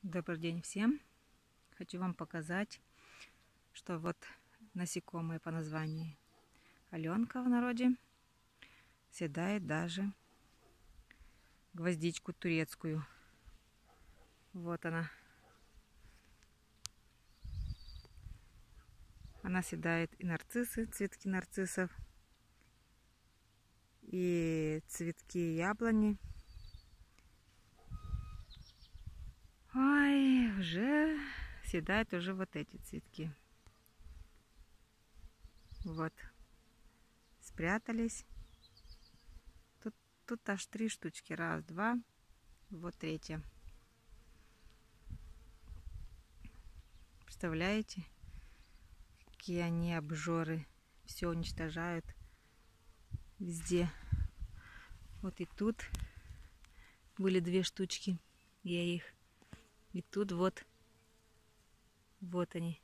Добрый день всем! Хочу вам показать, что вот насекомые по названию Аленка в народе съедает даже гвоздичку турецкую. Вот она. Она съедает и нарциссы, цветки нарциссов, и цветки яблони. Ой, уже съедает уже вот эти цветки. Вот. Спрятались. Тут аж 3 штучки. Раз, два. Вот третья. Представляете, какие они обжоры. Все уничтожают везде. Вот и тут были 2 штучки. Я их. И тут вот. Вот они.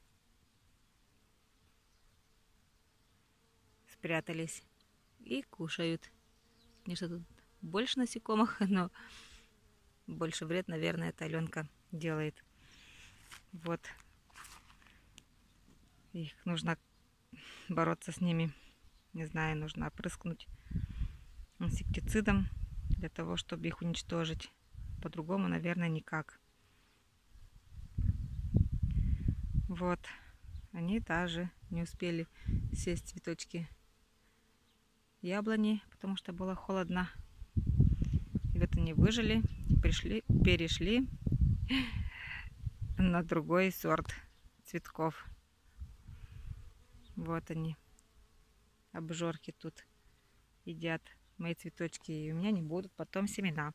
Спрятались. И кушают. Конечно, тут больше насекомых, но больше вред, наверное, эта Аленка делает. Вот. Их нужно бороться с ними. Не знаю, нужно опрыскнуть инсектицидом для того, чтобы их уничтожить. По-другому, наверное, никак. Вот. Они даже не успели съесть цветочки яблони, потому что было холодно. И вот они выжили, перешли на другой сорт цветков. Вот они, обжорки тут едят мои цветочки, и у меня не будут потом семена.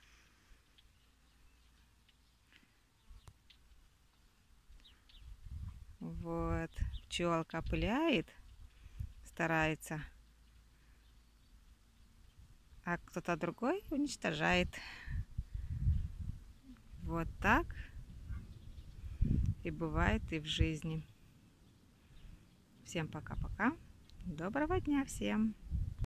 Вот, пчелка опыляет, старается, а кто-то другой уничтожает. Вот так и бывает и в жизни. Всем пока-пока. Доброго дня всем!